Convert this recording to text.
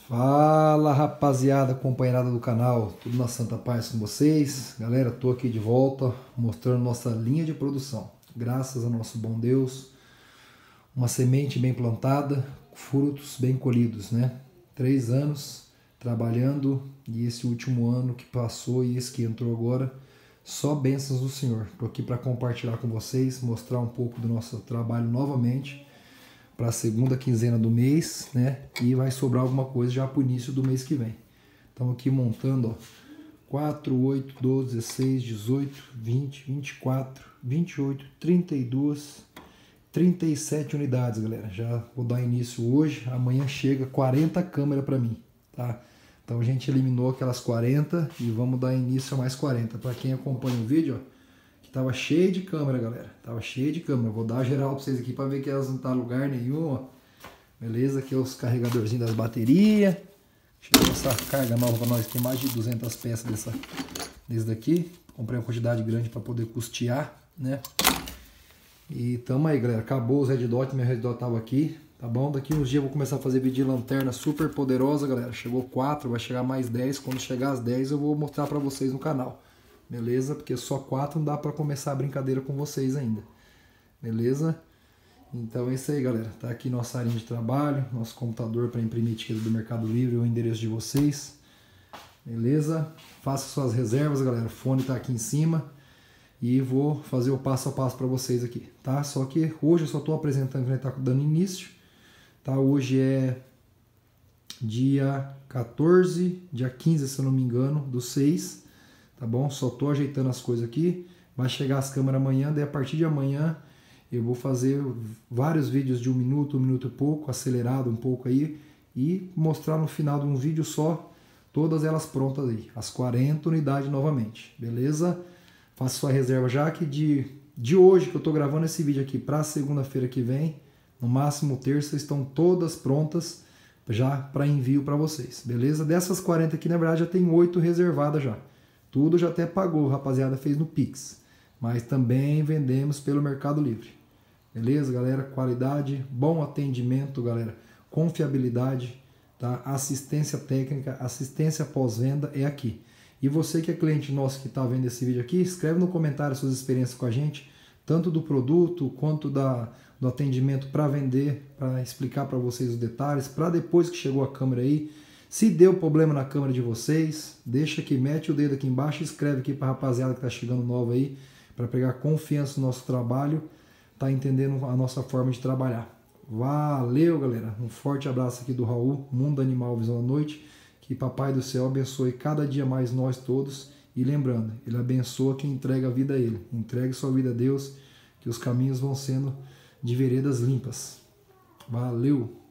Fala rapaziada, companheirada do canal, tudo na santa paz com vocês? Galera, tô aqui de volta mostrando nossa linha de produção. Graças ao nosso bom Deus, uma semente bem plantada, frutos bem colhidos, né? 3 anos trabalhando e esse último ano que passou e esse que entrou agora, só bênçãos do Senhor. Tô aqui para compartilhar com vocês, mostrar um pouco do nosso trabalho novamente para a segunda quinzena do mês, né? E vai sobrar alguma coisa já para o início do mês que vem. Estamos aqui montando, ó, 4, 8, 12, 16, 18, 20, 24, 28, 32, 37 unidades, galera. Já vou dar início hoje, amanhã chega 40 câmeras para mim, tá? Então a gente eliminou aquelas 40 e vamos dar início a mais 40. Para quem acompanha o vídeo, ó, tava cheio de câmera, galera. Tava cheio de câmera. Vou dar geral pra vocês aqui pra ver que elas não tá em lugar nenhum, ó. Beleza? Aqui é os carregadorzinhos das baterias. Chegou essa carga nova pra nós. Tem mais de 200 peças desse daqui. Comprei uma quantidade grande pra poder custear, né? E tamo aí, galera. Acabou os Red Dot. Meu Red Dot tava aqui. Tá bom? Daqui uns dias eu vou começar a fazer vídeo de lanterna super poderosa, galera. Chegou 4, vai chegar mais 10. Quando chegar às 10 eu vou mostrar pra vocês no canal. Beleza? Porque só 4 não dá para começar a brincadeira com vocês ainda. Beleza? Então é isso aí, galera. Tá aqui nossa área de trabalho, nosso computador para imprimir etiqueta do Mercado Livre, o endereço de vocês. Beleza? Faça suas reservas, galera. O fone tá aqui em cima. E vou fazer o passo a passo para vocês aqui, tá? Só que hoje eu só tô apresentando que a gente tá dando início. Tá? Hoje é dia 14, dia 15, se eu não me engano, do 6. Tá bom? Só tô ajeitando as coisas aqui. Vai chegar as câmeras amanhã, daí a partir de amanhã eu vou fazer vários vídeos de 1 minuto e pouco, acelerado um pouco aí, e mostrar no final de um vídeo só todas elas prontas aí, as 40 unidades novamente, beleza? Faça sua reserva já que de hoje que eu tô gravando esse vídeo aqui para segunda-feira que vem, no máximo terça, estão todas prontas já para envio para vocês, beleza? Dessas 40 aqui, na verdade, já tem 8 reservadas já. Tudo já até pagou, rapaziada, fez no Pix. Mas também vendemos pelo Mercado Livre. Beleza, galera? Qualidade, bom atendimento, galera. Confiabilidade, tá? Assistência técnica, assistência pós-venda é aqui. E você que é cliente nosso que está vendo esse vídeo aqui, escreve no comentário suas experiências com a gente, tanto do produto quanto do atendimento para vender, para explicar para vocês os detalhes, para depois que chegou a câmera aí. Se deu problema na câmera de vocês, deixa aqui, mete o dedo aqui embaixo e escreve aqui para a rapaziada que está chegando nova aí, para pegar confiança no nosso trabalho, tá entendendo a nossa forma de trabalhar. Valeu, galera. Um forte abraço aqui do Raul, Mundo Animal Visão à Noite. Que Papai do Céu abençoe cada dia mais nós todos. E lembrando, Ele abençoa quem entrega a vida a Ele. Entregue sua vida a Deus, que os caminhos vão sendo de veredas limpas. Valeu!